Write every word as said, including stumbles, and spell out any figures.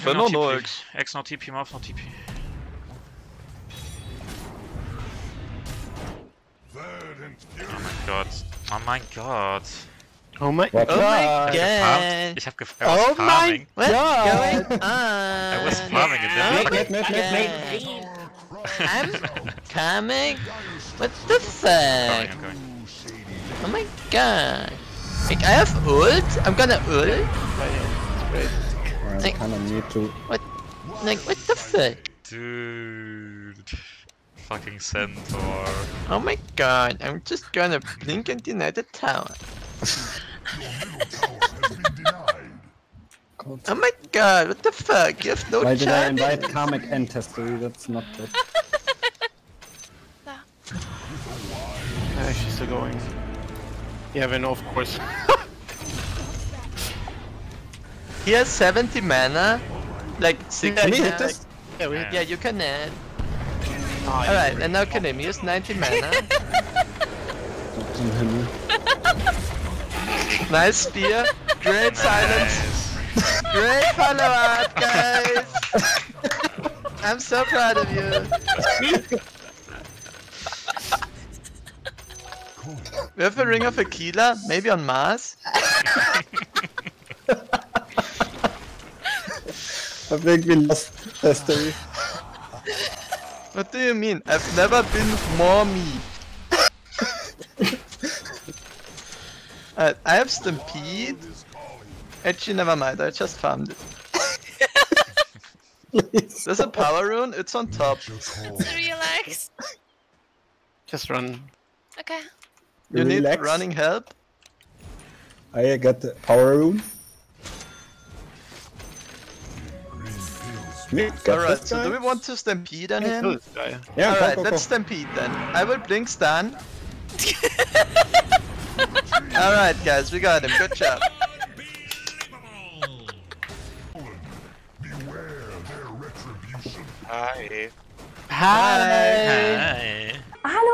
Für no, no no X. X no T P, Morph no T P. Oh mein Gott. Oh mein Gott. Oh my What? god! Ich hab gefarmt. Ich hab gefarmt. I was Oh farming. my god! Going on? I was farming and then Mid, fucking mid, mid, mid. I'm coming? What the going, fuck? I'm going. Oh my god. Like, I have ult? I'm gonna ult? I kinda need to. What? Like, what the fuck? Dude. Fucking centaur. Oh my god, I'm just gonna blink and deny the tower. God. Oh my god, what the fuck? You have no Why did I chance. invite Kamek and Testory? That's not good. Uh, she's still going. Yeah, then of course. He has seventy mana. Like, six Can we mana. hit this? Yeah, we hit. Yeah, you can add. Oh, Alright, and now can he use ninety mana. Zum Himmel. Nice spear. Great silence. Great follow out, guys. I'm so proud of you. We have a Ring of Aquila, maybe on Mars. I think we lost Testory. What do you mean? I've never been more me. uh, I have Stampede. Actually, never mind. I just farmed it. Please. There's a power rune. It's on top. Relax. Just run. Okay. You need Relax. running help. I got the power rune. Got Alright, this so guy? do we want to Stampede on Kill him? this guy. Yeah, Alright, go, go, let's go. Stampede then. I will blink stun. Alright guys, we got him. Good job. Hi. Hi. Hi. Hallo